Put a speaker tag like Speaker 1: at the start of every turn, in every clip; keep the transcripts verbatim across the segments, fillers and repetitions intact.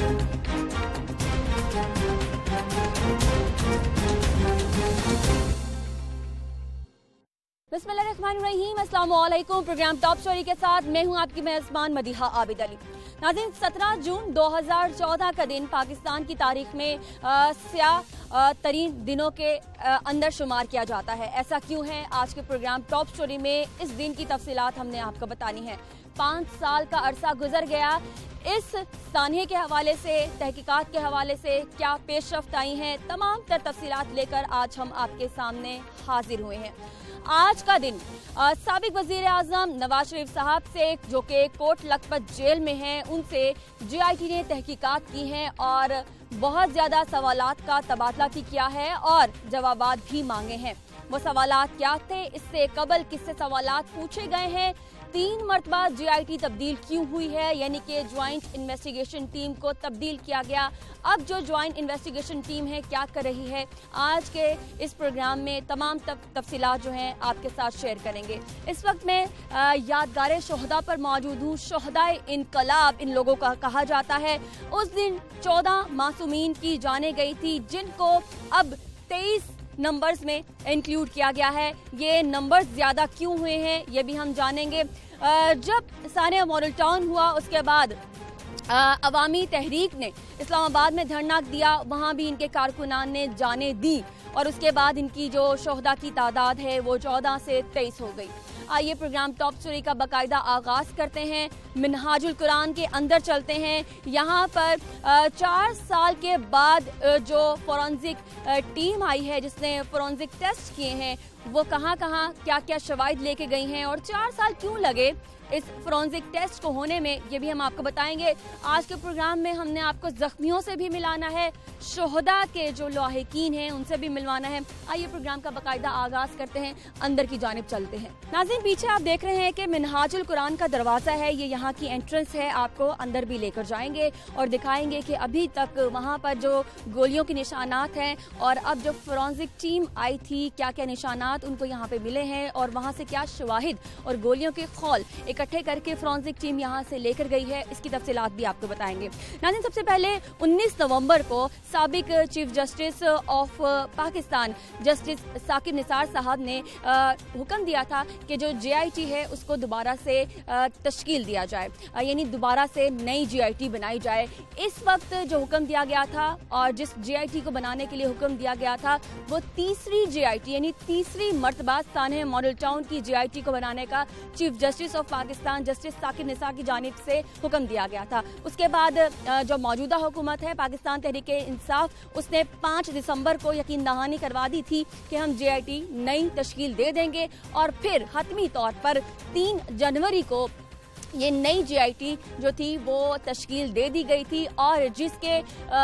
Speaker 1: बिस्मिल्लाहिर्रहमानिर्रहीम, अस्सलाम वालेकुम। प्रोग्राम टॉप स्टोरी के साथ मैं हूं आपकी मेज़बान मदीहा आबिद अली। नाज़रीन, सत्रह जून दो हज़ार चौदह का दिन पाकिस्तान की तारीख में स्याह तरीन दिनों के आ, अंदर शुमार किया जाता है। ऐसा क्यों है? आज के प्रोग्राम टॉप स्टोरी में इस दिन की तफसीलात हमने आपको बतानी है। पाँच साल का अरसा गुजर गया। इस सानिये के हवाले से, तहकीकात के हवाले से क्या पेशरफ्त आई हैं, तमाम तर तफसीलात लेकर आज हम आपके सामने हाजिर हुए हैं। आज का दिन साबिक वजीर आज़म नवाज शरीफ साहब से, जो कि कोट लखपत जेल में हैं, उनसे जी आई टी ने तहकीकात की हैं और बहुत ज़्यादा सवालात का तबादला भी किया है और जवाबात भी मांगे हैं। वो सवालात क्या थे? इससे कबल किससे सवालात पूछे गए हैं? तीन मरतबा जी आई टी तब्दील क्यों हुई है, यानी कि ज्वाइंट इन्वेस्टिगेशन टीम को तब्दील किया गया। अब जो ज्वाइंट इन्वेस्टिगेशन टीम है क्या कर रही है, आज के इस प्रोग्राम में तमाम तफसीलात जो हैं आपके साथ शेयर करेंगे। इस वक्त मैं यादगार शोहदा पर मौजूद हूँ। शोहदाए इनकलाब इन लोगों का कहा जाता है। उस दिन चौदह मासूमीन की जाने गई थी, जिनको अब तेईस नंबर्स में इंक्लूड किया गया है। ये नंबर्स ज़्यादा क्यों हुए हैं ये भी हम जानेंगे। जब सानिया मॉडल टाउन हुआ, उसके बाद अवामी तहरीक ने इस्लामाबाद में धरना दिया, वहाँ भी इनके कारकुनान ने जाने दी और उसके बाद इनकी जो शोहदा की तादाद है वो चौदह से तेईस हो गई। आइए प्रोग्राम टॉप स्टोरी का बाकायदा आगाज करते हैं। मिनहाजुल कुरान के अंदर चलते हैं। यहाँ पर चार साल के बाद जो फोरेंसिक टीम आई है, जिसने फोरेंसिक टेस्ट किए हैं, वो कहाँ कहाँ क्या क्या शवाहिद लेके गई हैं और चार साल क्यों लगे इस फोरेंसिक टेस्ट को होने में, ये भी हम आपको बताएंगे। आज के प्रोग्राम में हमने आपको जख्मियों से भी मिलाना है, शोहदा के जो लाहिकीन हैं उनसे भी मिलवाना है। आइए प्रोग्राम का बाकायदा आगाज करते हैं, अंदर की जानिब चलते हैं। नाज़रीन, पीछे आप देख रहे हैं कि मिनहाजुल कुरान का दरवाजा है, ये यहाँ की एंट्रेंस है। आपको अंदर भी लेकर जाएंगे और दिखाएंगे कि अभी तक वहाँ पर जो गोलियों के निशानात हैं और अब जो फोरेंसिक टीम आई थी, क्या क्या निशानात उनको यहाँ पे मिले हैं और वहाँ से क्या शवाहिद और गोलियों के खौल इकट्ठे करके फोरेंसिक टीम यहाँ से लेकर गई है, इसकी तफसीलात भी आपको बताएंगे। नाज़रीन, सबसे पहले उन्नीस नवंबर को साबिक chief justice of Pakistan justice Saqib Nisar साहब ने हुक्म दिया था कि जो जे आई टी है उसको दोबारा से तश्कील दिया जाए, यानी दोबारा से नई जे आई टी बनाई जाए। इस वक्त जो हुक्म दिया गया था और जिस जे आई टी को बनाने के लिए हुक्म दिया गया था, वो तीसरी जे आई टी यानी तीसरी मरतबा सानिया मॉडल टाउन की जे आई टी को बनाने का chief justice of Pakistan justice Saqib Nisar की जानिब से हुक्म दिया गया था। उसके बाद जो मौजूदा हुकूमत है पाकिस्तान तहरीके इंसाफ, उसने पाँच दिसंबर को यकीन दहानी करवा दी थी कि हम जे आई टी नई तश्कील दे देंगे और फिर हतमी तौर पर तीन जनवरी को ये नई जे आई टी जो थी वो तश्कील दे दी गई थी और जिसके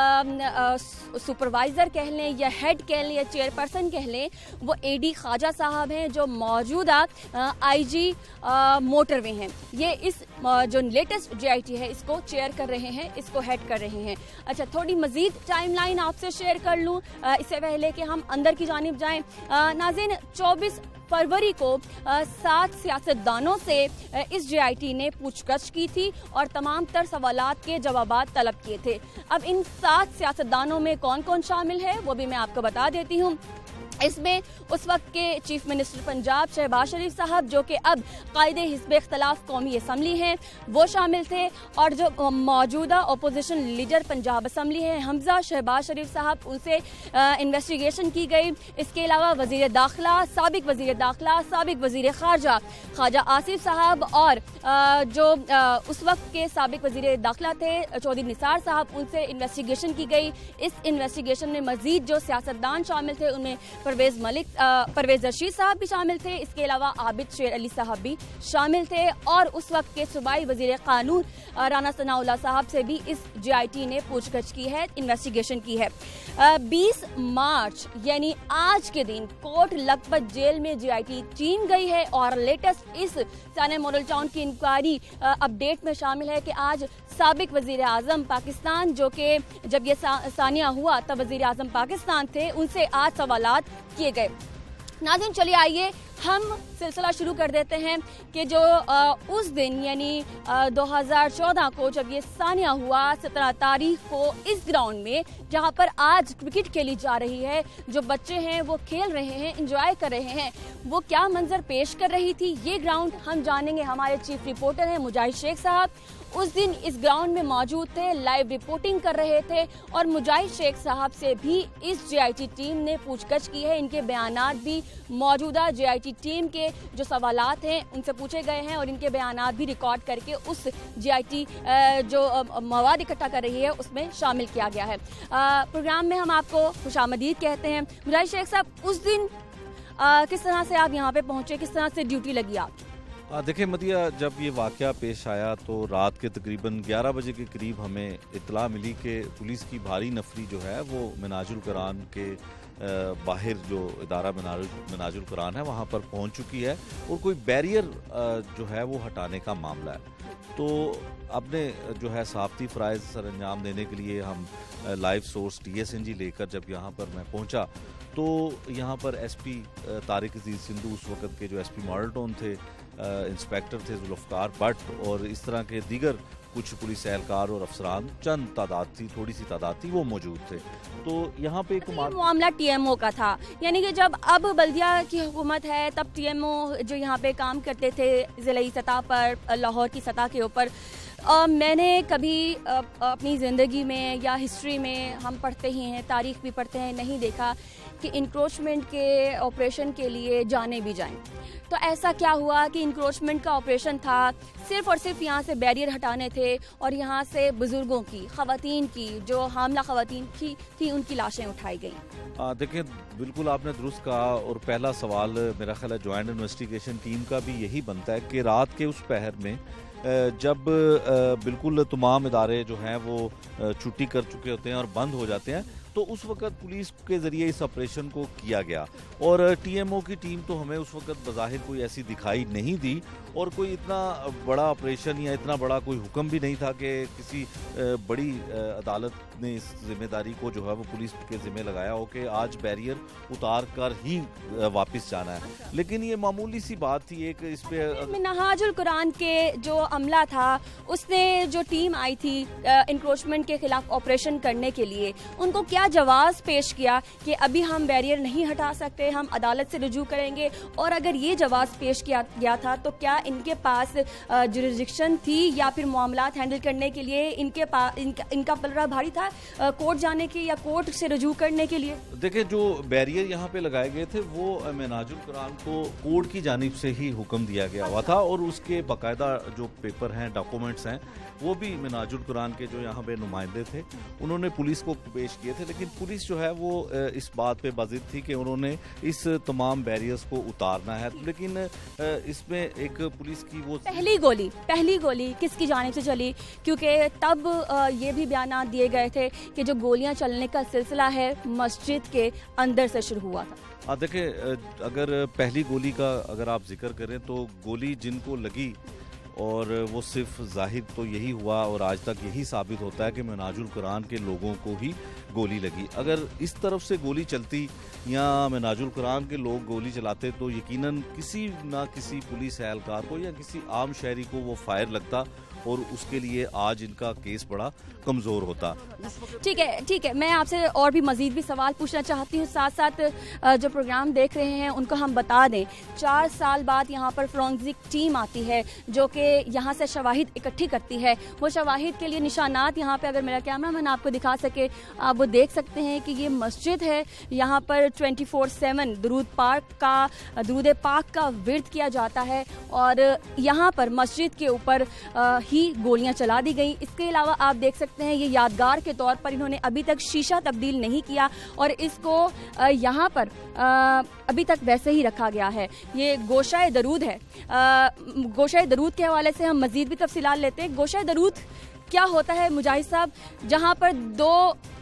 Speaker 1: सुपरवाइज़र कह लें या हेड कह लें या चेयरपर्सन कह लें, वो ए डी ख्वाजा साहब हैं, जो मौजूदा आई जी मोटरवे हैं। ये इस जो लेटेस्ट जे आई टी है इसको चेयर कर रहे हैं, इसको हेड कर रहे हैं। अच्छा, थोड़ी मजीद टाइमलाइन आपसे शेयर कर लूँ इससे पहले कि हम अंदर की जानिब जाएँ। नाज़रीन, चौबीस फरवरी को सात सियासतदानों से इस जे आई टी ने पूछताछ की थी और तमाम तर सवालात के जवाबात तलब किए थे। अब इन सात सियासतदानों में कौन कौन शामिल है वो भी मैं आपको बता देती हूँ। इसमें उस वक्त के चीफ मिनिस्टर पंजाब शहबाज शरीफ साहब, जो कि अब कायदे हिज़्ब इख्तिलाफ कौमी असम्बली हैं, वो शामिल थे और जो मौजूदा अपोजिशन लीडर पंजाब असम्बली हैं हमजा शहबाज शरीफ साहब, उनसे इन्वेस्टिगेशन की गई। इसके अलावा वज़ीर दाखिला, साबिक वज़ीर दाखिला, साबिक वज़ीर ख़ारजा ख्वाजा आसिफ साहब और आ, जो आ, उस वक्त के साबिक वज़ीर दाखिला थे चौधरी निसार साहब, उनसे इन्वेस्टिगेशन की गई। इस इन्वेस्टिगेशन में मज़ीद जो सियासतदान शामिल थे उनमें परवेज मलिक परवेज रशीद साहब भी शामिल थे। इसके अलावा आबिद शेर अली साहब भी शामिल थे और उस वक्त के सूबाई वजीर कानून राना सनाउल्लाह साहब से भी इस जे आई टी ने पूछताछ की है, इन्वेस्टिगेशन की है। बीस मार्च यानी आज के दिन कोट लखपत जेल में जे आई टी टीम गई है और लेटेस्ट इस सानिया मॉडल टाउन की इंक्वायरी अपडेट में शामिल है कि आज साबिक वजीर आजम पाकिस्तान, जो कि जब ये सा, सानिया हुआ तब वजीर आजम पाकिस्तान थे, उनसे आज सवालात किए गए। नाज़रीन चलिए आइए हम सिलसिला शुरू कर देते हैं कि जो आ, उस दिन यानी दो हज़ार चौदह को जब ये सानिया हुआ सत्रह तारीख को इस ग्राउंड में जहां पर आज क्रिकेट खेली जा रही है, जो बच्चे हैं वो खेल रहे हैं, एंजॉय कर रहे हैं, वो क्या मंजर पेश कर रही थी ये ग्राउंड हम जानेंगे। हमारे चीफ रिपोर्टर हैं मुजाहिद शेख साहब, उस दिन इस ग्राउंड में मौजूद थे, लाइव रिपोर्टिंग कर रहे थे और मुजाहिद शेख साहब से भी इस जेआईटी टीम ने पूछगछ की है। इनके बयानात भी मौजूदा जेआईटी टीम के जो सवालात हैं उनसे पूछे गए हैं और इनके बयानात भी रिकॉर्ड करके उस जेआईटी जो मवाद इकट्ठा कर रही है उसमें शामिल किया गया है। प्रोग्राम में हम आपको खुशामदीद कहते हैं। मुजाहिद शेख साहब, उस दिन किस तरह से आप यहाँ पे पहुँचे, किस तरह से ड्यूटी लगी आप?
Speaker 2: देखिए मदिया, जब ये वाक़या पेश आया तो रात के तकरीबन ग्यारह बजे के करीब हमें इत्तला मिली कि पुलिस की भारी नफरी जो है वो मिनाजुल कुरान के बाहर जो इदारा मिनाजुल कुरान है वहाँ पर पहुँच चुकी है और कोई बैरियर जो है वो हटाने का मामला है। तो अपने जो है साफ़ती फ़राइज़ सर अंजाम देने के लिए हम live source T S N G लेकर जब यहाँ पर मैं पहुँचा तो यहाँ पर एस पी तारिक अजीज़ सिंधु, उस वक़्त के जो एस पी मॉडल टाउन थे, इंस्पेक्टर थे जुल्फ़कार भट्ट और इस तरह के दीगर कुछ पुलिस एहलकार और अफसरान, चंद तादाद थी, थोड़ी सी तादाद थी, वो मौजूद थे। तो यहाँ पे एक
Speaker 1: मामला टीएमओ का था, यानी कि जब अब बल्दिया की हुकूमत है तब टीएमओ जो यहाँ पे काम करते थे ज़िलाई सतह पर, लाहौर की सतह के ऊपर, Uh, मैंने कभी uh, अपनी ज़िंदगी में या हिस्ट्री में हम पढ़ते ही हैं, तारीख़ भी पढ़ते हैं, नहीं देखा कि इंक्रोचमेंट के ऑपरेशन के लिए जाने भी जाएं। तो ऐसा क्या हुआ कि इंक्रोचमेंट का ऑपरेशन था, सिर्फ और सिर्फ यहाँ से बैरियर हटाने थे और यहाँ से बुज़ुर्गों की, ख़वातीन की, जो हामला ख़वातीन की थी उनकी लाशें उठाई गई।
Speaker 2: देखिए बिल्कुल आपने दुरुस्त कहा और पहला सवाल मेरा ख्याल है जॉइंट इन्वेस्टिगेशन टीम का भी यही बनता है कि रात के उस पहर में जब बिल्कुल तमाम इदारे जो हैं वो छुट्टी कर चुके होते हैं और बंद हो जाते हैं तो उस वक्त पुलिस के ज़रिए इस ऑपरेशन को किया गया और टीएमओ की टीम तो हमें उस वक्त बज़ाहिर कोई ऐसी दिखाई नहीं दी और कोई इतना बड़ा ऑपरेशन या इतना बड़ा कोई हुक्म भी नहीं था कि किसी बड़ी अदालत ने इस जिम्मेदारी को जो है वो पुलिस के ज़िम्मे लगाया हो कि आज बैरियर उतार कर ही वापस जाना है। लेकिन ये मामूली सी बात थी। एक इस पे
Speaker 1: मिनाजुल कुरान के जो अमला था उसने जो टीम आई थी इंक्रोचमेंट के खिलाफ ऑपरेशन करने के लिए, उनको क्या जवाब पेश किया कि अभी हम बैरियर नहीं हटा सकते, हम अदालत से रुजू करेंगे, और अगर ये जवाब पेश किया गया था तो क्या इनके पास जुरिस्डिक्शन थी या फिर मामलात हैंडल करने के लिए इनके पास इनका, इनका पलड़ा भारी था कोर्ट जाने के या कोर्ट से रुजू करने के लिए?
Speaker 2: देखिए जो बैरियर यहाँ पे लगाए गए थे वो मिनाजुल कुरान को कोर्ट की जानिब से ही हुक्म दिया गया हुआ था और उसके बाकायदा जो पेपर हैं, डॉक्यूमेंट्स हैं, वो भी मिनाजुल कुरान के जो यहाँ पे नुमाइंदे थे उन्होंने पुलिस को पेश किए थे। लेकिन पुलिस जो है वो इस बात पे बाजिद थी कि उन्होंने इस तमाम बैरियर्स को उतारना है। लेकिन इसमें एक पुलिस की वो
Speaker 1: पहली गोली पहली गोली किसकी जानिब से चली? क्योंकि तब ये भी बयान दिए गए थे कि जो गोलियां चलने का सिलसिला है मस्जिद के अंदर से शुरू हुआ था।
Speaker 2: देखिए अगर पहली गोली का अगर आप जिक्र करें तो गोली जिनको लगी और वो सिर्फ जाहिर तो यही हुआ और आज तक यही साबित होता है कि मिनाजुल कुरान के लोगों को ही गोली लगी। अगर इस तरफ से गोली चलती या मिनाजुल कुरान के लोग गोली चलाते तो यकीनन किसी ना किसी पुलिस एहलकार को या किसी आम शहरी को वो फायर लगता और उसके लिए आज इनका केस बड़ा कमज़ोर होता।
Speaker 1: ठीक है ठीक है मैं आपसे और भी मज़ीद भी सवाल पूछना चाहती हूँ। साथ साथ जो प्रोग्राम देख रहे हैं उनको हम बता दें, चार साल बाद यहाँ पर फोरेंसिक टीम आती है जो कि यहाँ से शवाहिद इकट्ठी करती है। वो शवाहिद के लिए निशानात यहाँ पे अगर मेरा कैमरा मैन आपको दिखा सके, आप वो देख सकते हैं कि ये मस्जिद है, यहाँ पर ट्वेंटी फोर सेवन दरूद पाक का दरूद पाक का विर्द किया जाता है और यहाँ पर मस्जिद के ऊपर ही गोलियां चला दी गई। इसके अलावा आप देख सकते हैं ये यादगार के तौर पर इन्होंने अभी तक शीशा तब्दील नहीं किया और इसको यहाँ पर अभी तक वैसे ही रखा गया है। ये गोशाए दरूद है। गोशाए दरूद के हवाले से हम मजीद भी तफसीलात लेते हैं। गोशाए दरूद क्या होता है मुजाहिद साहब, जहाँ पर दो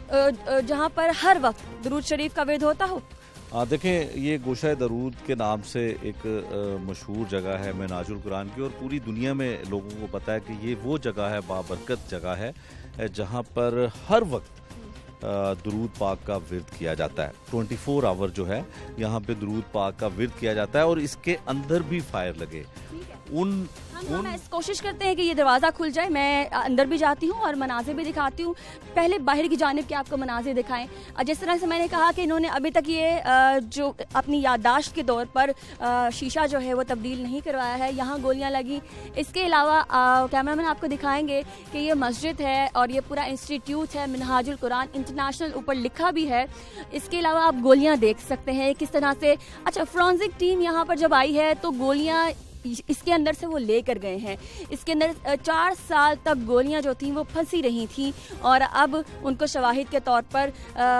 Speaker 1: जहाँ पर हर वक्त दरूद शरीफ का विर्द होता हो?
Speaker 2: देखें ये गोशाए दरूद के नाम से एक मशहूर जगह है मिनाजुल कुरान की और पूरी दुनिया में लोगों को पता है कि ये वो जगह है, बाबरकत जगह है जहाँ पर हर वक्त درود پاک کا ورد کیا جاتا ہے. ٹوئنٹی فور آور جو ہے یہاں پہ درود پاک کا ورد کیا جاتا ہے اور اس کے اندر بھی فائر لگے. ان
Speaker 1: ہم کوشش کرتے ہیں کہ یہ دروازہ کھل جائے. میں اندر بھی جاتی ہوں اور مناظر بھی دکھاتی ہوں. پہلے باہر کی جانب کے آپ کو مناظر دکھائیں. جس طرح سے میں نے کہا کہ انہوں نے ابھی تک یہ جو اپنی یادداشت کے طور پر شیشہ جو ہے وہ تبدیل نہیں کروایا ہے. یہاں گولیاں لگی. اس کے علاوہ کیمرہ مین آپ کو دکھائیں گے کہ یہ مسجد ہے اور یہ پورا انسٹیٹیوٹ ہے منہاج القرآن انٹرنیشنل, اوپر لکھا بھی ہے. اس کے علاوہ آپ گولیاں دیکھ سکتے ہیں کس طرح سے. اچھا, فورنزک ٹیم یہاں پر جب آئی ہے تو گولیاں اس کے اندر سے وہ لے کر گئے ہیں. اس کے اندر چار سال تک گولیاں جو تھیں وہ پھنسی رہی تھیں اور اب ان کو شواہد کے طور پر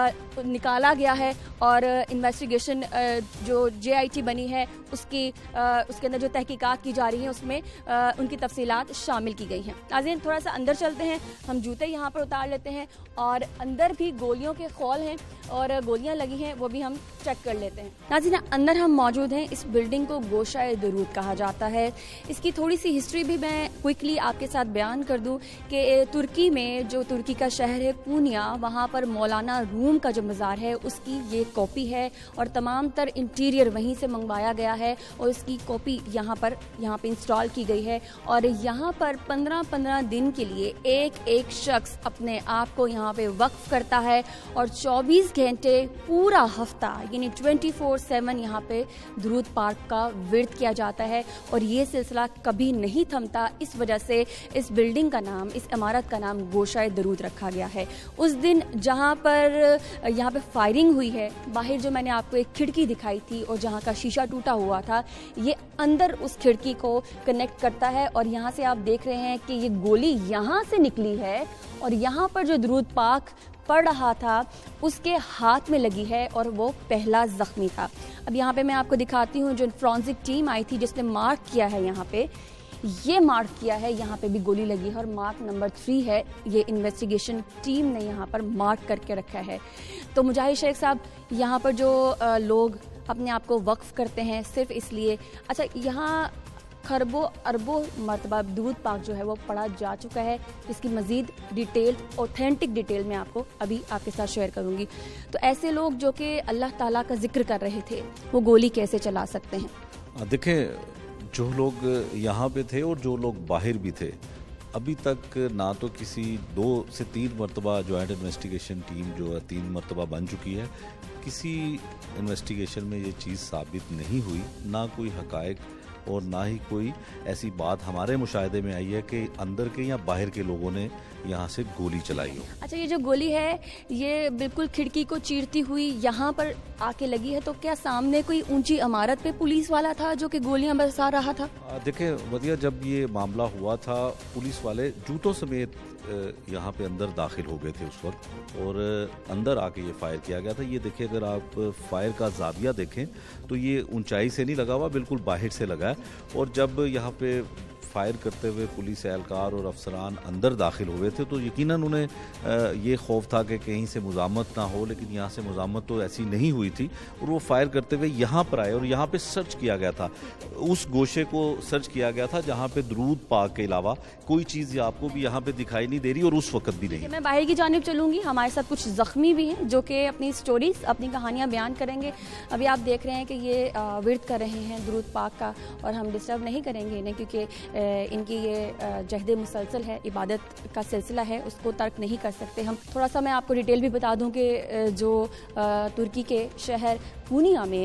Speaker 1: نکالا گیا ہے اور انویسٹیگیشن جو جے آئی ٹی بنی ہے اس کی اس کے اندر جو تحقیقات کی جا رہی ہیں اس میں ان کی تفصیلات شامل کی گئی ہیں. ناظرین, تھوڑا سا اندر چلتے ہیں. ہم جوتے یہاں پر اتار لیتے ہیں اور اندر بھی گولیوں کے خول ہیں اور گولیاں لگی ہیں, وہ بھی ہم چیک کر لیتے ہیں. ناظرین, اندر ہم موجود ہیں. اس بلڈنگ کو گوشہ درود کہا جاتا ہے. اس کی تھوڑی سی ہسٹری بھی میں کوئکلی آپ کے ساتھ بیان کر دوں کہ ترکی میں, جو ترکی کا شہر ہے پونیا, وہاں پر مولانا روم کا جو مزار ہے اس کی یہ کاپی ہے اور تمام تر انٹیریئر وہیں سے منگوایا گیا ہے اور اس کی کاپی یہاں پر یہاں پہ انسٹال کی گئی ہے. اور یہاں پر پندرہ پندرہ دن کے لیے ایک ایک شخص اپنے آپ کو یہاں پہ وقف کرتا ہے اور چوبیس گھنٹے پورا ہفتہ یعنی ٹوینٹی فور سیون یہاں پہ درود پاک کا ورد کیا جاتا ہے اور یہ سلسلہ کبھی نہیں تھمتا. اس وجہ سے اس بلڈنگ کا نام, اس عمارت کا نام گوشہ درود رکھا گیا ہے. اس دن جہاں پر یہاں پہ فائرنگ ہوئی ہے, باہر جو میں نے آپ کو ایک کھڑکی دکھائی تھی اور جہاں کا شیشہ ٹوٹا ہوا تھا, یہ اندر اس کھڑکی کو کنیکٹ کرتا ہے اور یہاں سے آپ دیکھ رہے ہیں کہ یہ گولی یہاں سے نکلی ہے اور یہاں پر جو درود پاک پڑ رہا تھا اس کے ہاتھ میں لگی ہے اور وہ پہلا زخمی تھا. اب یہاں پہ میں آپ کو دکھاتی ہوں جو فورنزک ٹیم آئی تھی جس نے مارک کیا ہے, یہاں پہ یہ مارک کیا ہے, یہاں پہ بھی گولی لگی ہے اور مارک نمبر تھری ہے. یہ انویسٹیگیشن ٹیم نے یہاں پر مارک کر کے رکھا ہے. تو مجاہد شیخ صاحب, یہاں پر جو لوگ اپنے آپ کو وقف کرتے ہیں صرف اس لیے, اچھا یہاں خربوں اربوں مرتبہ درود پاک جو ہے وہ پڑھا جا چکا ہے. اس کی مزید ڈیٹیل, اوتھینٹک ڈیٹیل میں آپ کو ابھی آپ کے ساتھ شیئر کروں گی. تو ایسے لوگ جو کہ اللہ تعالیٰ کا ذکر کر رہے تھے وہ گولی کیسے چلا سکتے ہیں؟
Speaker 2: دیکھیں, جو لوگ یہاں پہ تھے اور جو لوگ باہر بھی تھے, ابھی تک نہ تو کسی دو سے تین مرتبہ جوائنٹ انویسٹیگیشن ٹیم جو ہے تین مرتبہ بن چکی ہے, کسی انویسٹیگیشن میں یہ چیز ثابت نہیں ہوئی, نہ کوئی حقائق اور نہ ہی کوئی ایسی بات ہمارے مشاہدے میں آئی ہے کہ اندر کے یا باہر کے لوگوں نے یہاں سے گولی چلائی ہو.
Speaker 1: اچھا, یہ جو گولی ہے یہ بالکل کھڑکی کو چیرتی ہوئی یہاں پر آ کے لگی ہے, تو کیا سامنے کوئی اونچی عمارت پہ پولیس والا تھا جو کہ گولیاں برسا رہا تھا؟
Speaker 2: دیکھیں ودیع, جب یہ معاملہ ہوا تھا پولیس والے جوتوں سمیت یہاں پہ اندر داخل ہو گئے تھے اس وقت اور اندر آ کے یہ فائر کیا گیا تھا. یہ دیکھیں, اگر آپ فائر کا زاویہ دیکھیں تو یہ اونچائی سے نہیں لگا ہوا, بالکل باہر سے لگا ہے. اور جب یہاں پہ فائر کرتے ہوئے پولیس اہلکار اور افسران اندر داخل ہوئے تھے تو یقیناً انہیں یہ خوف تھا کہ کہیں سے مزاحمت نہ ہو, لیکن یہاں سے مزاحمت تو ایسی نہیں ہوئی تھی اور وہ فائر کرتے ہوئے یہاں پر آئے اور یہاں پہ سرچ کیا گیا تھا. اس گوشے کو سرچ کیا گیا تھا جہاں پہ درود پاک کے علاوہ کوئی چیز آپ کو بھی یہاں پہ دکھائی نہیں دے رہی اور اس وقت بھی نہیں.
Speaker 1: میں باہر کی جانب چلوں گی. ہمارے ساتھ کچھ زخمی بھی ہیں جو کہ اپنی سٹوریز, اپنی کہانیاں بیان کریں گے. ابھی آپ دیکھ رہے ہیں کہ یہ ورد کر رہے ہیں درود پاک کا اور ہم ڈسٹرب نہیں کریں گے انہیں کیونکہ ان کی یہ جہد مسلسل ہے, عبادت کا سلسلہ ہے, اس کو ترک نہیں کر سکتے ہم. تھوڑا سا میں آپ کو ڈیٹیل بھی بتا دوں کہ جو ترکی کے شہر پونیا میں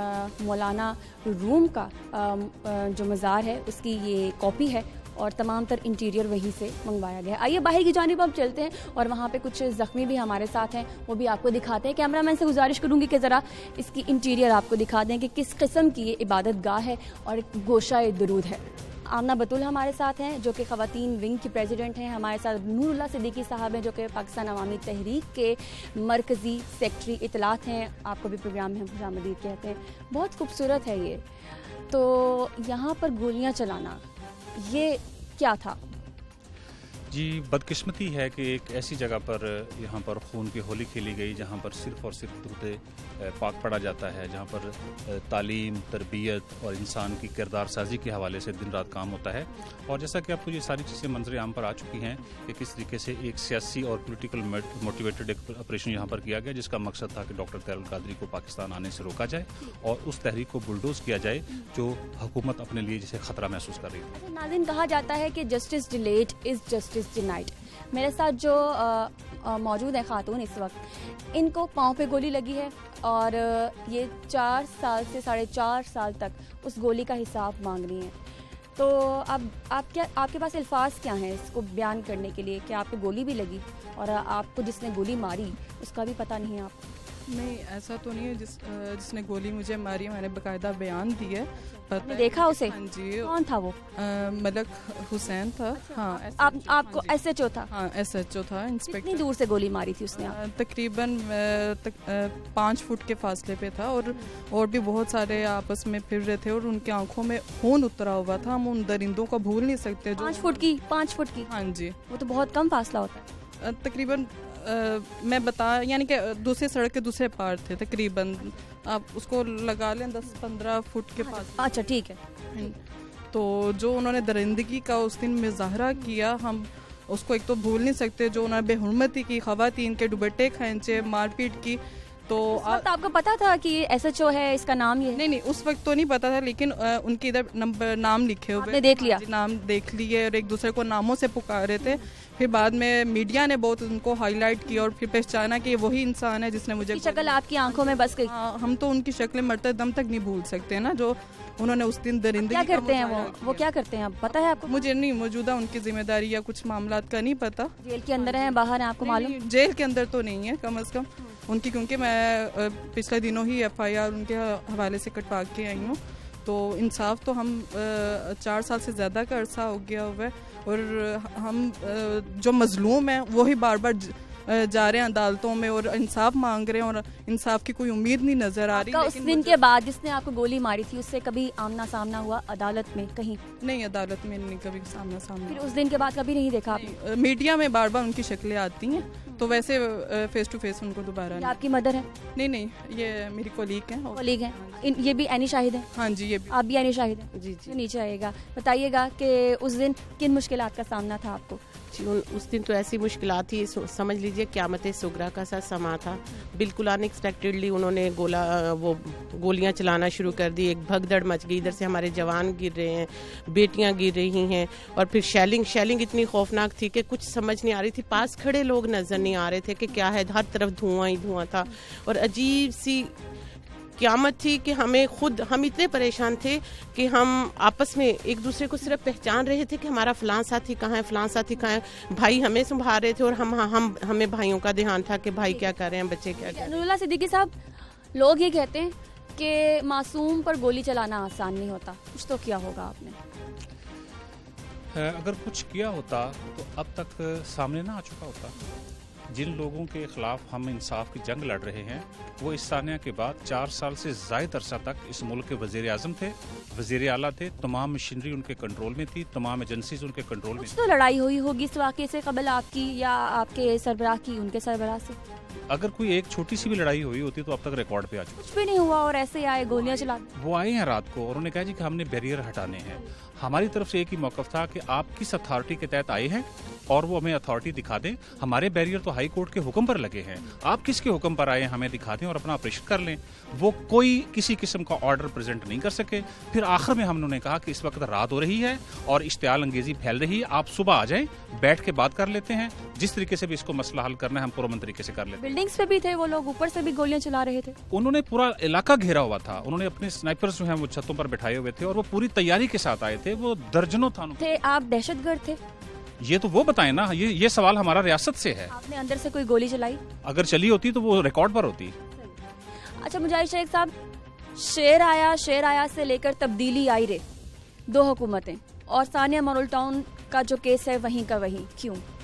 Speaker 1: مولانا روم کا جو مزار ہے اس کی یہ کاپی ہے اور تمام تر انٹیریئر وہیں سے منگوایا گیا ہے. آئیے باہر کی جانب اب چلتے ہیں اور وہاں پہ کچھ زخمی بھی ہمارے ساتھ ہیں, وہ بھی آپ کو دکھاتے ہیں. کیمرہ مین سے گزارش کروں گی کہ ذرا اس کی انٹیریئر آپ کو دکھا دیں کہ کس قسم کی یہ عبادت گاہ ہے اور گوشہ درود ہے. آمنہ بطول ہمارے ساتھ ہیں جو کہ خواتین ونگ کی پریزیڈنٹ ہیں. ہمارے ساتھ نور اللہ صدیقی صاحب ہیں جو کہ پاکستان عوامی تحریک کے مرکزی سیکٹری اطلاعات ہیں. آپ کو بھی پروگرام میں ہم خوش آمدید کہتے ہیں. بہت خوبصورت ہے یہ. تو یہاں پر گولیاں چلانا یہ کیا تھا؟
Speaker 3: جی بدقسمتی ہے کہ ایک ایسی جگہ پر یہاں پر خون کی ہولی کھیلی گئی جہاں پر صرف اور صرف درود پاک پڑھا جاتا ہے، جہاں پر تعلیم، تربیت اور انسان کی کردار سازی کے حوالے سے دن رات کام ہوتا ہے. اور جیسا کہ آپ کو یہ ساری چیزیں منظر عام پر آ چکی ہیں کہ کس طریقے سے ایک سیاسی اور پولیٹیکل موٹیویٹڈ آپریشن یہاں پر کیا گیا، جس کا مقصد تھا کہ ڈاکٹر طاہر القادری کو پاکستان آنے سے روکا جائے اور اس تحریک کو بلڈوز کیا جائے جو حکومت اپنے لیے جسے خطرہ محسوس کر رہی ہے.
Speaker 1: ناظرین، کہا جاتا ہے کہ justice delayed is justice denied. میرے ساتھ جو موجود ہیں خاتون اس وقت، ان کو پاؤں پہ گولی لگی ہے اور یہ چار سال سے ساڑھے چار سال تک اس گولی کا حساب مانگ رہی ہیں. تو اب آپ کیا آپ کے پاس الفاظ کیا ہیں اس کو بیان کرنے کے لیے کہ آپ کو گولی بھی لگی اور آپ کو جس نے گولی ماری اس کا بھی پتہ نہیں ہے؟ آپ
Speaker 4: نہیں، ایسا تو نہیں ہے. جس جس نے گولی مجھے ماری میں نے باقاعدہ بیان دی ہے.
Speaker 1: دیکھا اسے؟
Speaker 4: ہاں جی.
Speaker 1: کون تھا وہ؟
Speaker 4: ملک حسین تھا. ہاں.
Speaker 1: آپ آپ کو ایس ایچ او تھا؟
Speaker 4: ہاں، ایس ایچ او تھا. انسپیکٹر.
Speaker 1: کتنی دور سے گولی ماری تھی اس نے؟
Speaker 4: تقریباً پانچ فٹ کے فاصلے پہ تھا اور اور بھی بہت سارے آپس میں پھر رہے تھے اور ان کی آنکھوں میں خون اترا ہوا تھا. ہم ان درندوں کو بھول نہیں سکتے.
Speaker 1: پانچ فٹ کی پانچ فٹ کی
Speaker 4: ہاں جی.
Speaker 1: وہ تو بہت کم فاصلہ ہوتا ہے.
Speaker 4: تقریباً میں بتا یعنی کہ دوسرے سڑک کے دوسرے پار تھے. تقریباً آپ اس کو لگا لیں دس پندرہ فٹ کے پاس.
Speaker 1: اچھا ٹھیک ہے.
Speaker 4: تو جو انہوں نے درندگی کا اس دن مظاہرہ کیا، ہم اس کو ایک تو بھول نہیں سکتے. جو انہوں نے بے حرمتی کی، خواتین کے دوپٹے کھینچے، مار پیٹ کی. تو
Speaker 1: آپ کو پتا تھا کہ ایس ایچ او ہے، اس کا نام یہ؟
Speaker 4: نہیں نہیں، اس وقت تو نہیں پتا تھا، لیکن ان کے ادھر نمبر نام لکھے ہوئے.
Speaker 1: دیکھ لیا؟
Speaker 4: نام دیکھ لیے اور ایک دوسرے کو ناموں سے پکارے تھے. پھر بعد میں میڈیا نے بہت ان کو ہائی لائٹ کیا اور پھر پہچانا کہ وہی انسان ہے جس نے مجھے.
Speaker 1: شکل آپ کی آنکھوں میں بس گئی.
Speaker 4: ہم تو ان کی شکلیں مرتے دم تک نہیں بھول سکتے نا، جو انہوں نے اس دن درندگی.
Speaker 1: کیا کرتے ہیں وہ وہ کیا کرتے ہیں آپ پتہ ہے آپ کو؟
Speaker 4: مجھے نہیں، موجودہ ان کی ذمہ داری یا کچھ معاملات کا نہیں پتا.
Speaker 1: جیل کے اندر ہیں، باہر ہیں، آپ کو معلوم؟
Speaker 4: جیل کے اندر تو نہیں ہے کم از کم ان کی، کیونکہ میں پچھلے دنوں ہی ایف آئی آر ان کے حوالے سے کٹوا کے آئی ہوں. تو انصاف تو ہم چار سال سے زیادہ کا عرصہ ہو گیا ہوا ہے اور ہم جو مظلوم ہیں وہی بار بار جا رہے ہیں عدالتوں میں اور انصاف مانگ رہے ہیں اور انصاف کی کوئی امید نہیں نظر آ رہی.
Speaker 1: اس دن کے بعد جس نے آپ کو گولی ماری تھی اس سے کبھی آمنا سامنا ہوا عدالت میں کہیں؟
Speaker 4: نہیں، عدالت میں نہیں کبھی آمنا سامنا.
Speaker 1: پھر اس دن کے بعد کبھی نہیں دیکھا آپ نے؟
Speaker 4: میڈیا میں بار بار ان کی شکلیں آتی ہیں تو ویسے فیس ٹو فیس ان کو دوبارہ.
Speaker 1: آپ کی مدر ہے؟
Speaker 4: نہیں نہیں، یہ میری کولیگ ہیں.
Speaker 1: کولیگ ہیں. یہ بھی عینی شاہد ہیں؟
Speaker 4: ہاں جی. یہ بھی.
Speaker 1: آپ بھی عینی شاہد ہیں؟
Speaker 5: جی جی.
Speaker 1: نیچے آئے گا، بتائیے گا کہ اس دن کن مشکلات کا سامنا تھا آپ کو؟
Speaker 5: اس دن تو ایسی مشکلات تھی، سمجھ لیجئے قیامت صغریٰ کا سا سما تھا. بالکل ان ایکسپیکٹڈلی انہوں نے گولا وہ گولیاں چلانا شروع کر دی. ایک بھگدڑ مچ گئی، ادھر سے ہمارے جوان گر رہے ہیں، بیٹیاں گر رہی ہیں اور پھر شیلنگ شیلنگ اتنی خوفناک تھی کہ کچھ سمجھ نہیں آ رہی تھی. پاس کھڑے لوگ نظر نہیں آ رہے تھے کہ کیا ہے، ہر طرف دھواں ہی دھواں تھا اور عجیب سی قیامت تھی کہ ہمیں خود ہم اتنے پریشان تھے کہ ہم آپس میں ایک دوسرے کو صرف پہچان رہے تھے کہ ہمارا فلاں ساتھی کہاں ہے، فلاں ساتھی کہاں ہے. بھائی ہمیں سنبھال رہے تھے اور ہم ہم ہمیں بھائیوں کا دھیان تھا کہ بھائی کیا کر رہے ہیں، بچے کیا کر رہے ہیں.
Speaker 1: نور اللہ صدیقی صاحب، لوگ یہ کہتے ہیں کہ معصوم پر گولی چلانا آسان نہیں ہوتا، کچھ تو کیا ہوگا آپ نے؟
Speaker 3: اگر کچھ کیا ہوتا تو اب تک سامنے نہ آ چکا ہوتا. جن لوگوں کے خلاف ہم انصاف کی جنگ لڑ رہے ہیں وہ اس سانحہ کے بعد چار سال سے زائد عرصہ تک اس ملک کے وزیر اعظم تھے، وزیر اعلیٰ تھے، تمام مشینری ان کے کنٹرول میں تھی، تمام ایجنسیز ان کے کنٹرول میں.
Speaker 1: کچھ تو لڑائی ہوئی ہوگی اس واقعے سے قبل آپ کی یا آپ کے سربراہ کی ان کے سربراہ سے؟
Speaker 3: اگر کوئی ایک چھوٹی سی بھی لڑائی ہوئی ہوتی تو اب تک ریکارڈ پہ آ چکی.
Speaker 1: کچھ بھی نہیں ہوا اور ایسے آئے گولیاں چلا.
Speaker 3: وہ آئے ہیں رات کو اور انہوں نے کہا جی کہ ہم نے بیریئر ہٹانے ہیں. ہماری طرف سے ایک ہی موقف تھا کہ آپ کس اتھارٹی کے تحت آئے ہیں اور وہ ہمیں اتھارٹی دکھا دیں. ہمارے بیریئر تو ہائی کورٹ کے حکم پر لگے ہیں، آپ کس کے حکم پر آئے ہیں ہمیں دکھا دیں اور اپنا آپریشن کر لیں. وہ کوئی کسی قسم کا آرڈر پریزنٹ نہیں کر سکے. پھر آخر میں ہم نے کہا کہ اس وقت رات ہو رہی ہے اور اشتعال انگیزی پھیل رہی ہے، آپ صبح آ جائیں، بیٹھ کے بات کر لیتے ہیں، جس طریقے سے بھی اس کو مسئلہ حل کرنا ہے ہم پرامن طریقے سے کر لیتے ہیں.
Speaker 1: بلڈنگز پہ بھی تھے وہ لوگ، اوپر سے بھی گولیاں چلا رہے تھے.
Speaker 3: انہوں نے پورا علاقہ گھیرا ہوا تھا، انہوں نے اپنے سنائپرز جو ہیں وہ چھتوں پر بٹھائے ہوئے تھے اور وہ پوری تیاری کے ساتھ آئے تھے. وہ درجنوں
Speaker 1: تھے. آپ دہشت گرد تھے؟
Speaker 3: یہ تو وہ بتائیں نا، یہ یہ سوال ہمارا ریاست سے ہے.
Speaker 1: آپ نے اندر سے کوئی گولی چلائی؟
Speaker 3: اگر چلی ہوتی تو وہ ریکارڈ پر ہوتی.
Speaker 1: اچھا مجاہد شیخ صاحب، شیر آیا شیر آیا سے لے کر تبدیلی آئی رے، دو حکومتیں، اور ثانیہ مارول ٹاؤن کا جو کیس ہے وہیں کا وہیں، کیوں؟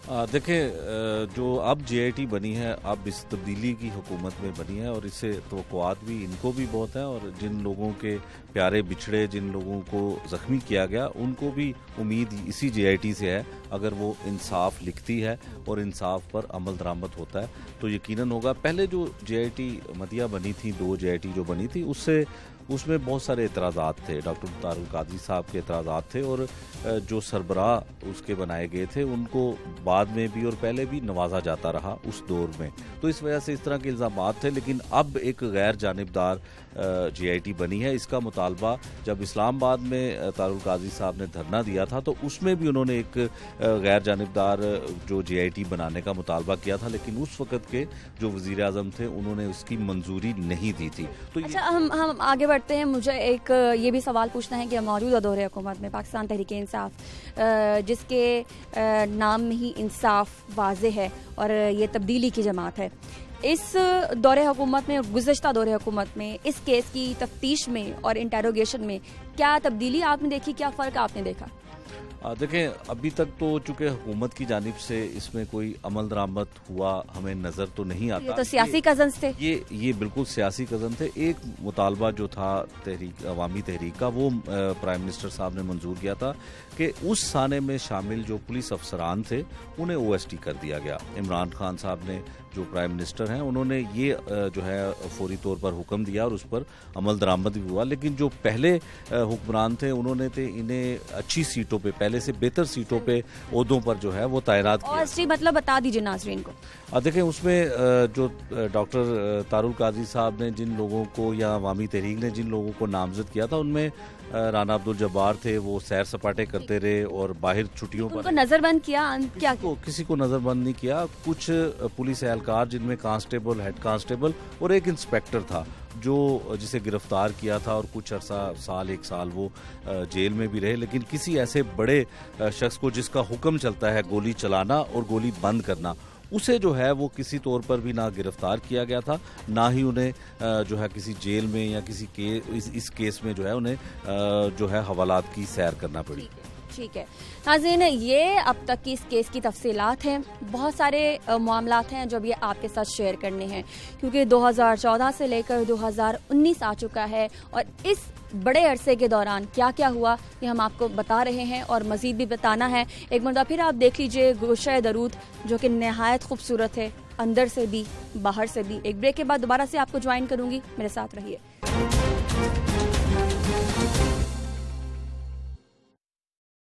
Speaker 2: دیکھیں جو اب جے آئی ٹی بنی ہے اب اس تبدیلی کی حکومت میں بنی ہے اور اس سے توقعات بھی ان کو بھی بہت ہیں اور جن لوگوں کے پیارے بچھڑے جن لوگوں کو زخمی کیا گیا ان کو بھی امید اسی جے آئی ٹی سے ہے. اگر وہ انصاف لکھتی ہے اور انصاف پر عمل درآمد ہوتا ہے تو یقیناً ہوگا. پہلے جو جے آئی ٹی مدیہ بنی تھی دو جے آئی ٹی جو بنی تھی اس سے اس میں بہت سارے اعتراضات تھے. ڈاکٹر مختار القادری صاحب کے اعتراضات تھے اور جو سربراہ اس کے بنائے گئے تھے ان کو بعد میں بھی اور پہلے بھی نوازا جاتا رہا اس دور میں. تو اس وجہ سے اس طرح کے الزامات تھے. لیکن اب ایک غیر جانبدار جے آئی ٹی بنی ہے. اس کا مطالبہ جب اسلام آباد میں طاہر القادری صاحب نے دھرنا دیا تھا تو اس میں بھی انہوں نے ایک غیر جانبدار جو جے آئی ٹی بنانے کا مطالبہ کیا تھا لیکن اس وقت کے جو وزیر اعظم تھے انہوں نے اس کی منظوری نہیں دی تھی. تو
Speaker 1: اچھا ہم ہم آگے بڑھتے ہیں. مجھے ایک یہ بھی سوال پوچھنا ہے کہ موجودہ دور حکومت میں پاکستان تحریک انصاف جس کے نام میں ہی انصاف واضح ہے اور یہ تبدیلی کی جماعت ہے, اس دور حکومت میں گزشتہ دور حکومت میں اس کیس کی تفتیش میں اور انٹیروگیشن میں کیا تبدیلی آپ نے دیکھی, کیا فرق آپ نے دیکھا؟
Speaker 2: دیکھیں ابھی تک تو چونکہ حکومت کی جانب سے اس میں کوئی عمل درآمد ہوا ہمیں نظر تو نہیں آتا.
Speaker 1: یہ تو سیاسی کزنز تھے.
Speaker 2: یہ یہ بالکل سیاسی کزن تھے. ایک مطالبہ جو تھا تحریک عوامی تحریک کا وہ پرائم منسٹر صاحب نے منظور کیا تھا کہ اس سانے میں شامل جو پولیس افسران تھے انہیں او ایس ٹی کر دیا گیا. عمران خان صاحب نے جو پرائم منسٹر ہیں انہوں نے یہ جو ہے فوری طور پر حکم دیا اور اس پر عمل درآمد بھی ہوا. لیکن جو پہلے حکمران تھے انہوں نے تھے انہیں اچھی سیٹوں پہ پہلے سے بہتر سیٹوں پہ عہدوں پر جو ہے وہ تعینات کیا.
Speaker 1: اور مطلب بتا دیجیے ناظرین کو.
Speaker 2: دیکھیں اس میں جو ڈاکٹر طاہر القادری صاحب نے جن لوگوں کو یا عوامی تحریک نے جن لوگوں کو نامزد کیا تھا ان میں رانا عبدالجبار تھے. وہ سیر سپاٹے کرتے رہے اور باہر چھٹیوں پر
Speaker 1: نظر بند کیا. کیا
Speaker 2: کسی کو نظر بند نہیں کیا. کچھ پولیس اہلکار جن میں کانسٹیبل ہیڈ کانسٹیبل اور ایک انسپیکٹر تھا جو جسے گرفتار کیا تھا اور کچھ عرصہ سال ایک سال وہ جیل میں بھی رہے. لیکن کسی ایسے بڑے شخص کو جس کا حکم چلتا ہے گولی چلانا اور گولی بند کرنا اسے جو ہے وہ کسی طور پر بھی نہ گرفتار کیا گیا تھا نہ ہی انہیں جو ہے کسی جیل میں یا کسی اس کیس میں جو ہے انہیں جو ہے حوالات کی سیر کرنا پڑی.
Speaker 1: ٹھیک ہے ناظرین, یہ اب تک کی اس کیس کی تفصیلات ہیں. بہت سارے معاملات ہیں جو اب یہ آپ کے ساتھ شیئر کرنے ہیں کیونکہ دو ہزار چودہ سے لے کر دو ہزار انیس آ چکا ہے اور اس بڑے عرصے کے دوران کیا کیا ہوا یہ ہم آپ کو بتا رہے ہیں اور مزید بھی بتانا ہے. ایک مرتبہ پھر آپ دیکھ لیجئے گوشہ درود جو کہ نہایت خوبصورت ہے اندر سے بھی باہر سے بھی. ایک بریک کے بعد دوبارہ سے آپ کو جوائن کروں گی, میرے ساتھ رہیے.